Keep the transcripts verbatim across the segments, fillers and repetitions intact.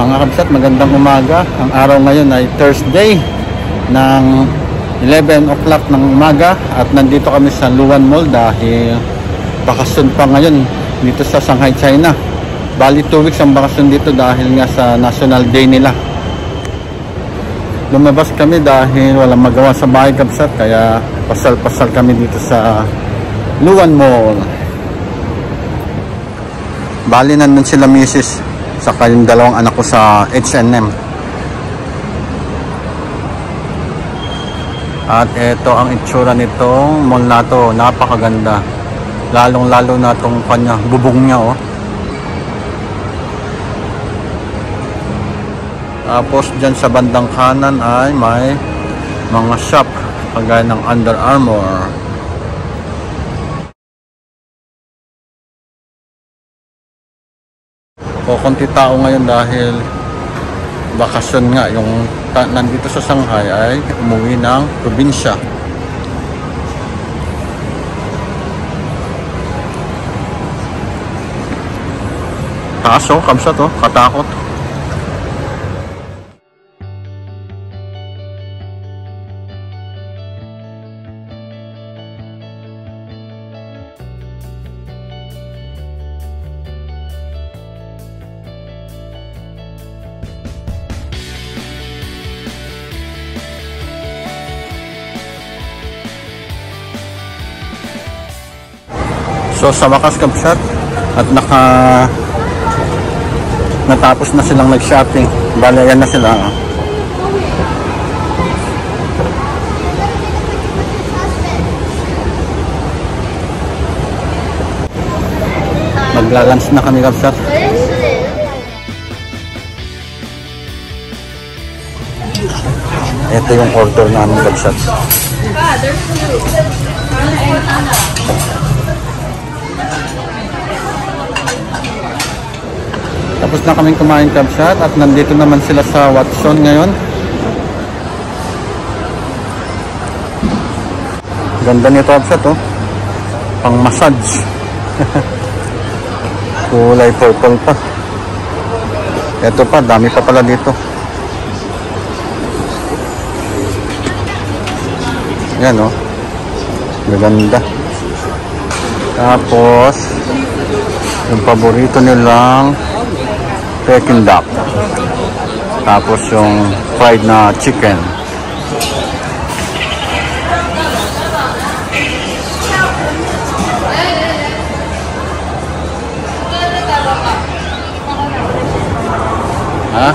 Mga kabsat, magandang umaga. Ang araw ngayon ay Thursday ng eleven o'clock ng umaga at nandito kami sa Luwan Mall dahil bakasyon pa ngayon dito sa Shanghai, China. Bali two weeks ang bakasyon dito dahil nga sa National Day nila. Lumabas kami dahil walang magawa sa bahay, kabsat, kaya pasal-pasal kami dito sa Luwan Mall. Bali nandun sila misis saka yung dalawang anak ko sa H and M. At ito ang itsura nitong mall na to. Napakaganda. Lalong lalo na itong kanya, bubong niya, oh. Tapos dyan sa bandang kanan ay may mga shop kagaya ng Under Armour. Konti tao ngayon dahil bakasyon nga. Yung nandito sa Shanghai ay umuwi ng probinsya. Kaso, kabsa to, katakot. So sa wakas, kabsat, at naka natapos na silang nag-shopping. Bale, ayan na sila. Maglalunch na kami, kabsat. Ito yung order namin, kabsat. Tapos na kaming kumain, kabsat, at nandito naman sila sa Watson ngayon. Ganda nito, kabsat, oh. Pang massage. Kulay purple pa. Ito pa, dami pa pala dito. Yan, oh. Maganda. Tapos yung paborito nilang Peking duck. Tapos yung fried na chicken. Ha?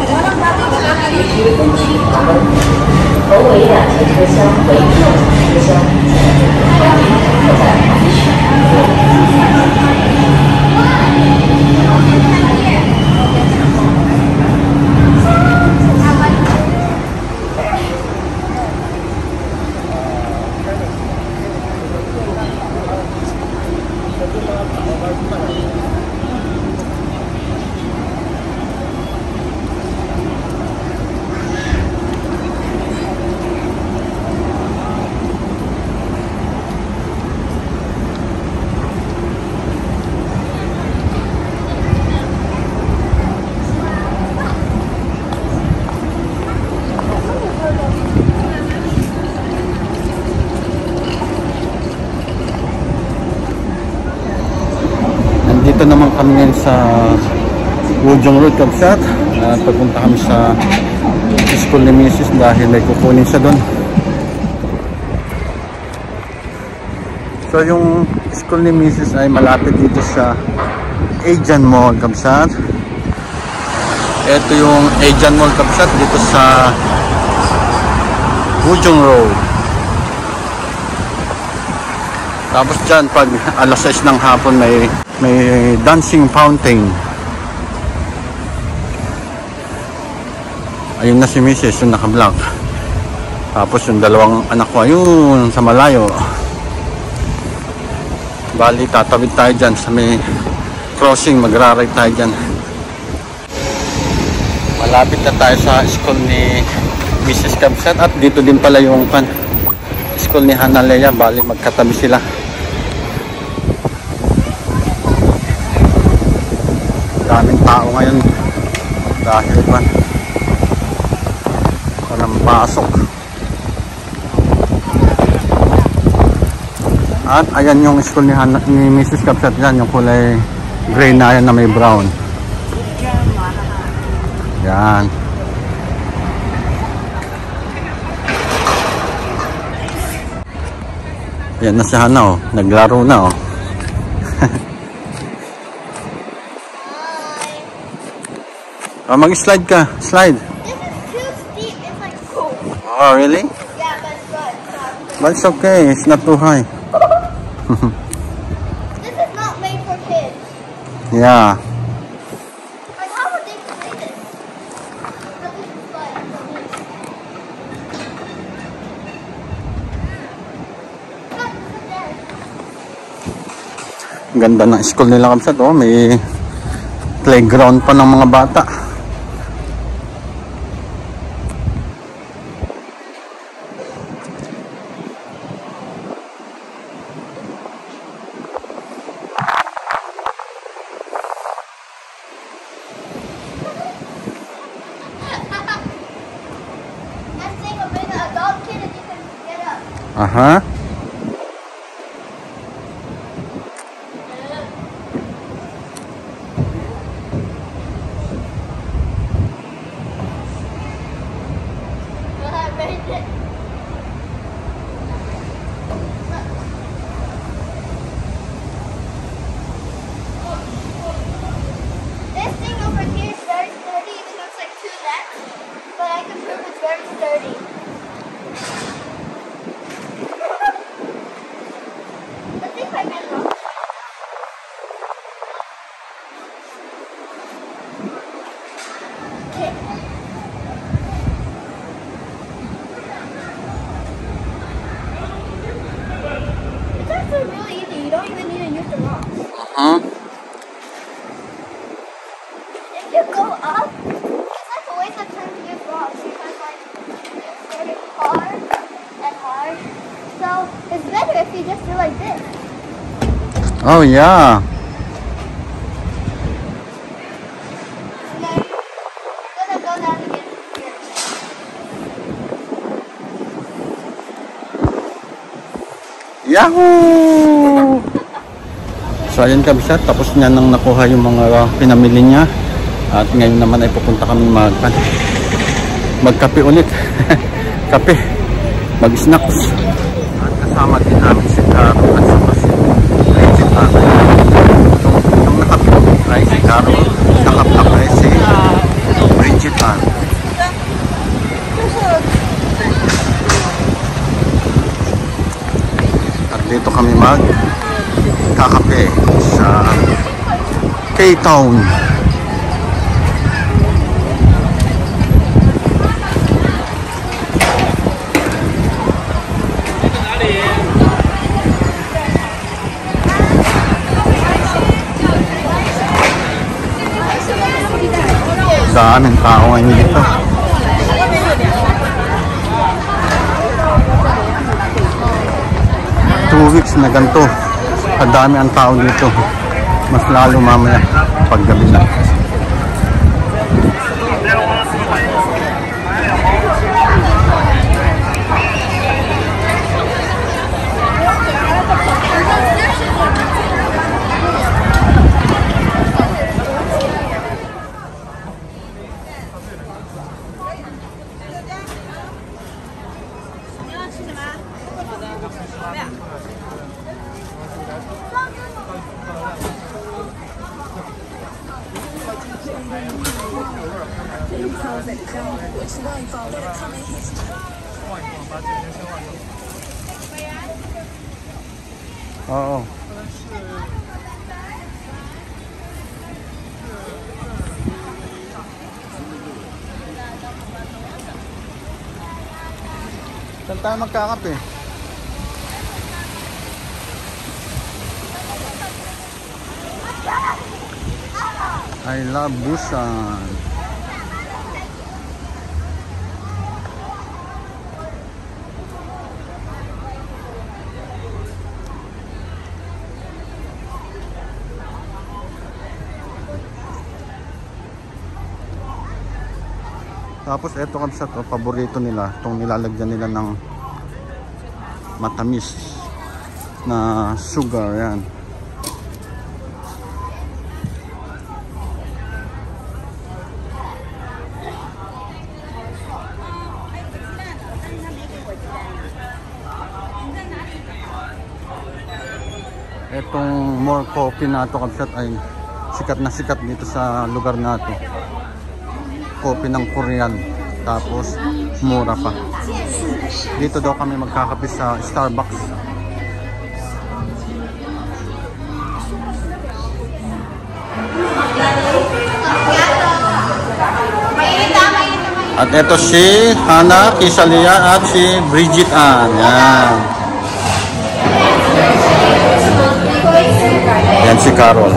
Dito naman kami ngayon sa Wujong Road, kabsat. At pagpunta kami sa school ni misis dahil may kukunin siya doon. So yung school ni misis ay malapit dito sa Asian Mall, kabsat. Ito yung Asian Mall, kabsat, dito sa Wujong Road. Tapos dyan pag alas sais ng hapon may may dancing fountain. Ayun na si misis, yung naka-vlog. Tapos yung dalawang anak ko ayun sa malayo. Bali tatawid tayo dyan sa may crossing, magra-ride tayo dyan. Malapit na tayo sa school ni misis Kabsat. At dito din pala yung pan school ni Hanalea. Bali magkatabi sila. Daming tao ngayon. dahil ba walang pasok. At ayan yung school ni, Han ni Missus Kapsat yan, yung kulay gray na yan na may brown. Yan. Yan na si Hana, oh. Naglaro na, oh. Oh, mag-slide ka. Slide. This is too steep. It's like cool. Oh, really? Yeah, but it's good. But it's okay. It's not too high. This is not made for kids. Yeah. Like, how would they play this? But this is fun for me. Look, look there. Ang ganda ng school nila, Kapsat, oh. May playground pa ng mga bata. That thing will bring an adult kid and you can get up. Aha. Well, I raised it. This thing over here is very sturdy, even though it's like two necks. But I can prove it's very sturdy. Let's see if I get it off. Okay. It's actually really easy. You don't even need to use the rocks. Uh-huh. If you go up, it's like a waste of time to use rocks because like it's getting hard and hard. So it's better if you just do like this. Oh, yeah. And then you're gonna go down again here. Yahoo! So ayun, Kapsat, tapos niya nang nakuha yung mga pinamili niya. At ngayon naman ay pupunta kami mag magkape ulit. Kape, mag-snacks. At kasama din namin si Carol at saka si Bridget. Yung nakape ay si Carol, nakaplak ay si Bridget. At dito kami mag kakape sa K-Town. Daming tao ngayon dito. Two weeks na ganito. Kadami ang tao dito. Mas lalo mamaya paggabi na. Oo. Saan tayo magkakape? I love Busan. Tapos eto kabsat, oh, paborito nila, itong nilalagyan nila ng matamis na sugar, yan. Etong more coffee na ito kabsat ay sikat na sikat dito sa lugar na ito. Coffee ng Korean, tapos mura pa. Dito daw kami magkakape sa Starbucks. At ito si Hana Kisalia at si Bridget Ann. Yan. Yan si Carol.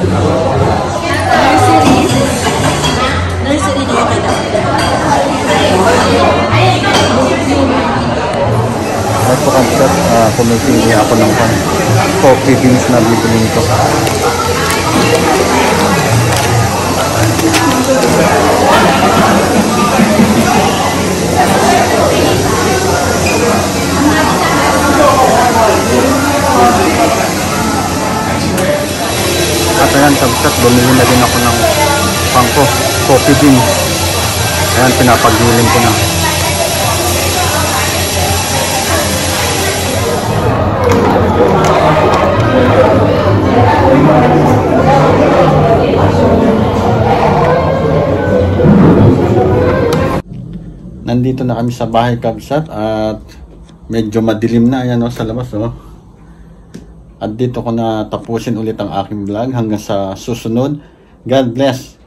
Ito kabsat, uh, pumipili ako ng coffee beans na bibili nito. At ayan kabsat, bumili na din ako ng pangko coffee beans. Ayan, pinapagilin ko na. Nandito na kami sa bahay kabsat at medyo madilim na, ayan, oh, sa labas, oh. At dito ko na tapusin ulit ang aking vlog hanggang sa susunod. God bless.